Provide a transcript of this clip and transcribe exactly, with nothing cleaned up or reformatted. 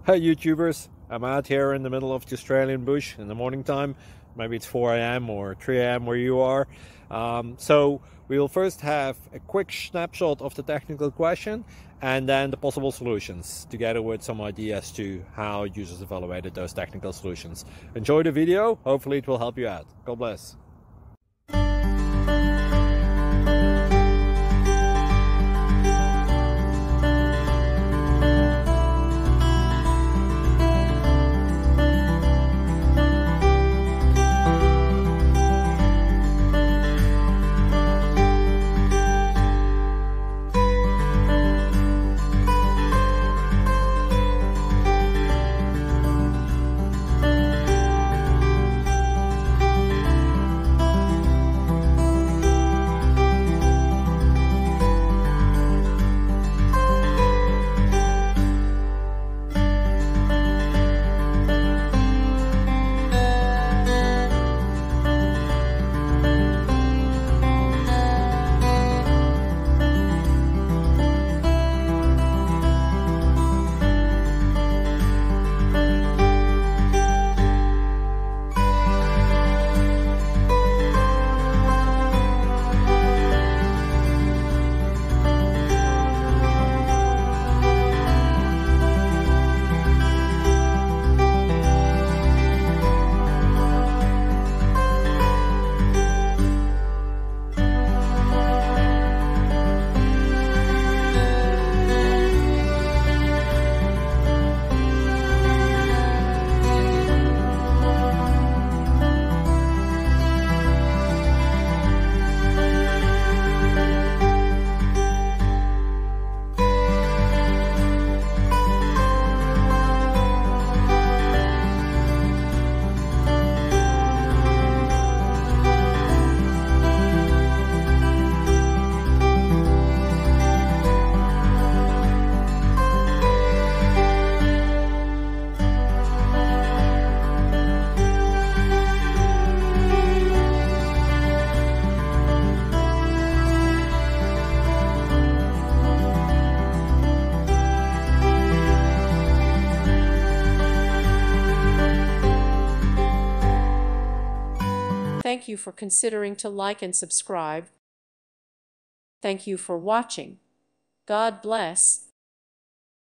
Hey YouTubers, I'm out here in the middle of the Australian bush in the morning time. Maybe it's four A M or three A M where you are. Um, so we will first have a quick snapshot of the technical question and then the possible solutions, together with some ideas to how users evaluated those technical solutions. Enjoy the video, hopefully it will help you out. God bless. Thank you for considering to like and subscribe. Thank you for watching. God bless.